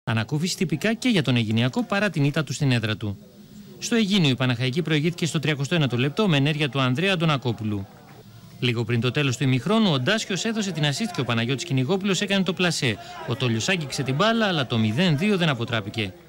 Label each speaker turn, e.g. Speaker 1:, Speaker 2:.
Speaker 1: Ανακούφιση τυπικά και για τον Αιγινιακό παρά την ήττα του στην έδρα του. Στο Αιγίνιο η Παναχαϊκή προηγήθηκε στο 39ο λεπτό με ενέργεια του Ανδρέα Αντωνακόπουλου. Λίγο πριν το τέλος του ημιχρόνου, ο Ντάσιος έδωσε την ασίστ και ο Παναγιώτης Κυνηγόπουλος έκανε το πλασέ. Ο Τολιός άγγιξε την μπάλα, αλλά το 0-2 δεν αποτράπηκε.